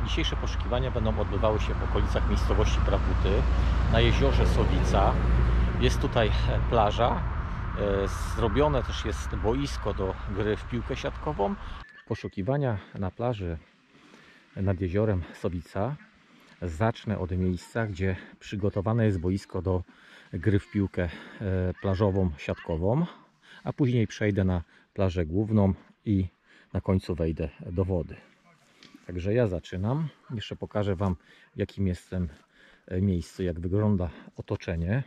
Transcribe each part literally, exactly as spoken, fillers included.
Dzisiejsze poszukiwania będą odbywały się w okolicach miejscowości Prabuty. Na jeziorze Sowica jest tutaj plaża. Zrobione też jest boisko do gry w piłkę siatkową. Poszukiwania na plaży nad jeziorem Sowica zacznę od miejsca, gdzie przygotowane jest boisko do gry w piłkę plażową siatkową, a później przejdę na plażę główną i na końcu wejdę do wody. Także ja zaczynam. Jeszcze pokażę Wam, w jakim jestem miejscu, jak wygląda otoczenie.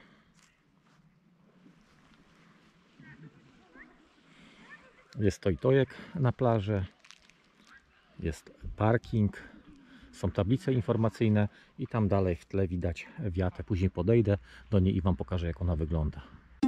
Jest tojtojek na plaży, jest parking, są tablice informacyjne i tam dalej w tle widać wiatę. Później podejdę do niej i Wam pokażę, jak ona wygląda.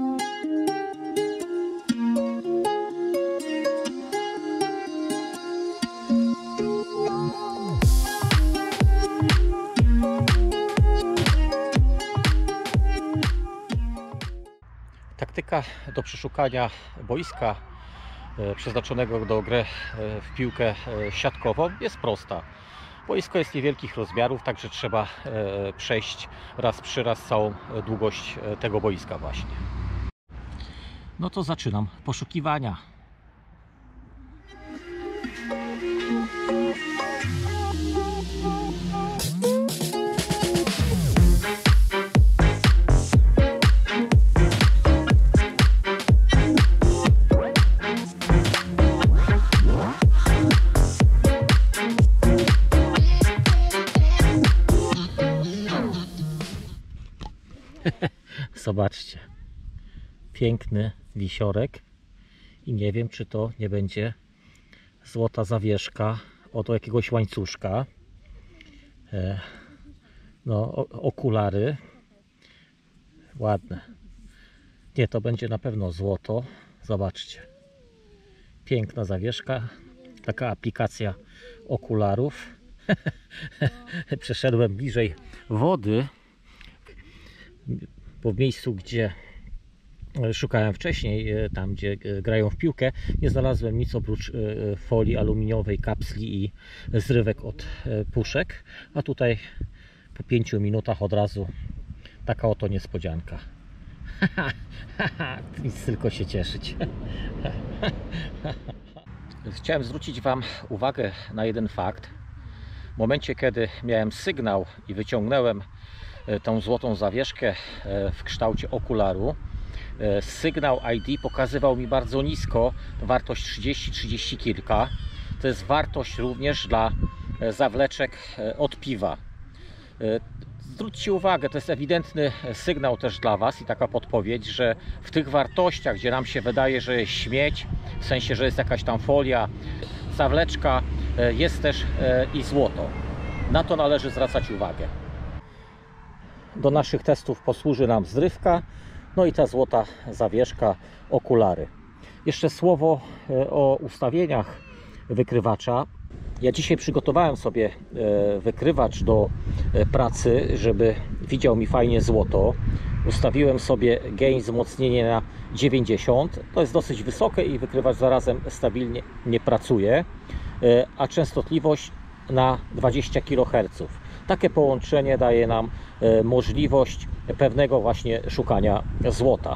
Taktyka do przeszukania boiska przeznaczonego do gry w piłkę siatkową jest prosta. Boisko jest niewielkich rozmiarów, także trzeba przejść raz przy raz całą długość tego boiska właśnie. No to zaczynam poszukiwania. Zobaczcie, piękny wisiorek i nie wiem, czy to nie będzie złota zawieszka od jakiegoś łańcuszka. No, okulary ładne. Nie, to będzie na pewno złoto. Zobaczcie, piękna zawieszka, taka aplikacja okularów. Przeszedłem bliżej wody, bo w miejscu, gdzie szukałem wcześniej, tam gdzie grają w piłkę, nie znalazłem nic oprócz folii aluminiowej, kapsli i zrywek od puszek, a tutaj po pięciu minutach od razu taka oto niespodzianka. Nic tylko się cieszyć. Chciałem zwrócić Wam uwagę na jeden fakt. W momencie, kiedy miałem sygnał i wyciągnąłem tą złotą zawieszkę w kształcie okularu, sygnał I D pokazywał mi bardzo nisko wartość trzydzieści trzydzieści kilka. To jest wartość również dla zawleczek od piwa. Zwróćcie uwagę, to jest ewidentny sygnał też dla Was i taka podpowiedź, że w tych wartościach, gdzie nam się wydaje, że jest śmieć, w sensie, że jest jakaś tam folia, zawleczka, jest też i złoto. Na to należy zwracać uwagę. Do naszych testów posłuży nam zrywka, no i ta złota zawieszka, okulary. Jeszcze słowo o ustawieniach wykrywacza. Ja dzisiaj przygotowałem sobie wykrywacz do pracy, żeby widział mi fajnie złoto. Ustawiłem sobie gain, wzmocnienie na dziewięćdziesiąt. To jest dosyć wysokie i wykrywacz zarazem stabilnie nie pracuje, a częstotliwość na dwadzieścia kiloherców. Takie połączenie daje nam możliwość pewnego właśnie szukania złota.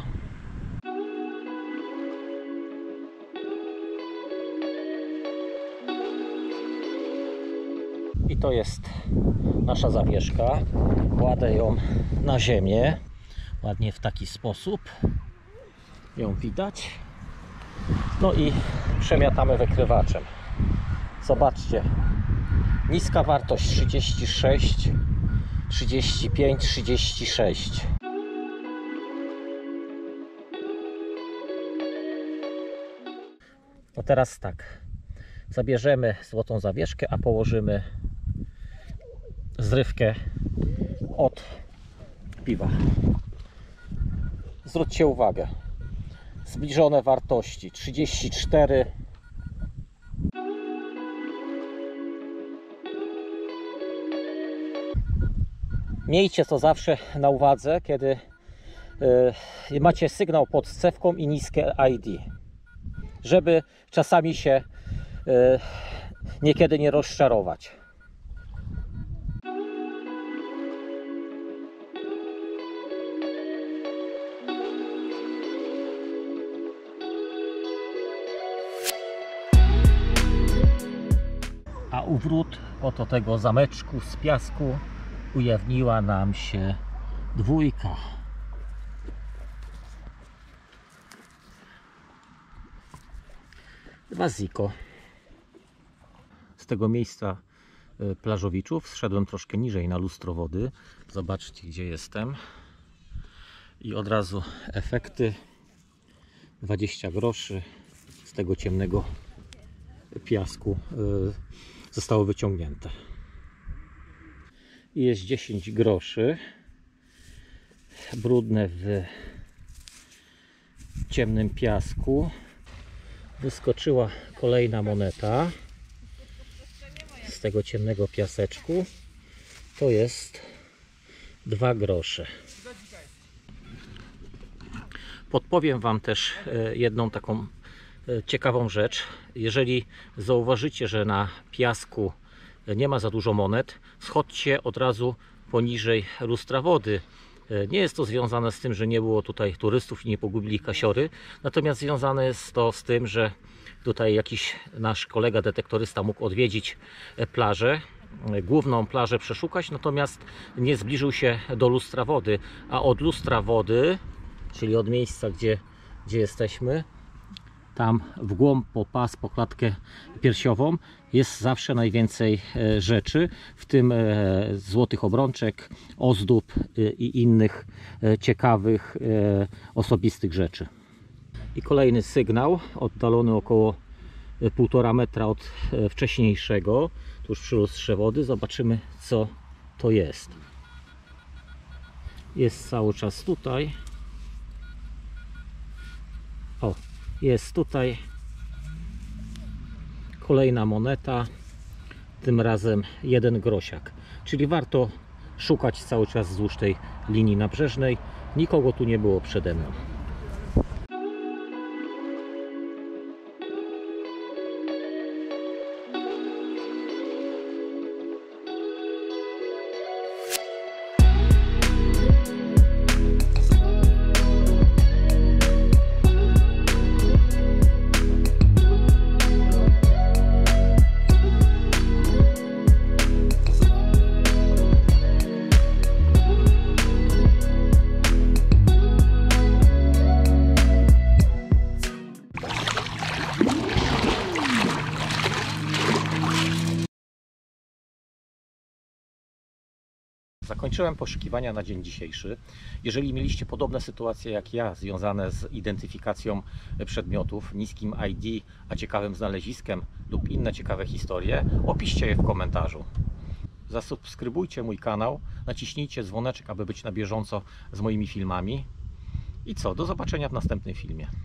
I to jest nasza zawieszka. Kładę ją na ziemię. Ładnie w taki sposób. Ją widać. No i przemiatamy wykrywaczem. Zobaczcie. Niska wartość trzydzieści sześć, trzydzieści pięć, trzydzieści sześć. No teraz tak. Zabierzemy złotą zawieszkę, a położymy zrywkę od piwa. Zwróćcie uwagę. Zbliżone wartości trzydzieści cztery. Miejcie to zawsze na uwadze, kiedy yy, macie sygnał pod scewką i niskie I D, żeby czasami się yy, niekiedy nie rozczarować. u wrót oto tego zameczku z piasku ujawniła nam się dwójka. Waziko. Z tego miejsca plażowiczów zszedłem troszkę niżej na lustro wody. Zobaczcie, gdzie jestem. I od razu efekty. dwadzieścia groszy z tego ciemnego piasku zostało wyciągnięte. I jest dziesięć groszy brudne w ciemnym piasku. Wyskoczyła kolejna moneta z tego ciemnego piaseczku. To jest dwa grosze. Podpowiem Wam też jedną taką ciekawą rzecz. Jeżeli zauważycie, że na piasku nie ma za dużo monet, schodźcie od razu poniżej lustra wody. Nie jest to związane z tym, że nie było tutaj turystów i nie pogubili kasiory, natomiast związane jest to z tym, że tutaj jakiś nasz kolega detektorysta mógł odwiedzić plażę, główną plażę przeszukać, natomiast nie zbliżył się do lustra wody, a od lustra wody, czyli od miejsca, gdzie, gdzie jesteśmy, tam w głąb, po pas, po klatkę piersiową jest zawsze najwięcej rzeczy, w tym złotych obrączek, ozdób i innych ciekawych, osobistych rzeczy. I kolejny sygnał, oddalony około półtora metra od wcześniejszego, tuż przy lustrze wody. Zobaczymy, co to jest. Jest cały czas tutaj. O, jest tutaj kolejna moneta, tym razem jeden grosiak, czyli warto szukać cały czas wzdłuż tej linii nabrzeżnej. Nikogo tu nie było przede mną. Zakończyłem poszukiwania na dzień dzisiejszy. Jeżeli mieliście podobne sytuacje jak ja, związane z identyfikacją przedmiotów, niskim I D, a ciekawym znaleziskiem lub inne ciekawe historie, opiszcie je w komentarzu. Zasubskrybujcie mój kanał, naciśnijcie dzwoneczek, aby być na bieżąco z moimi filmami. I co? Do zobaczenia w następnym filmie.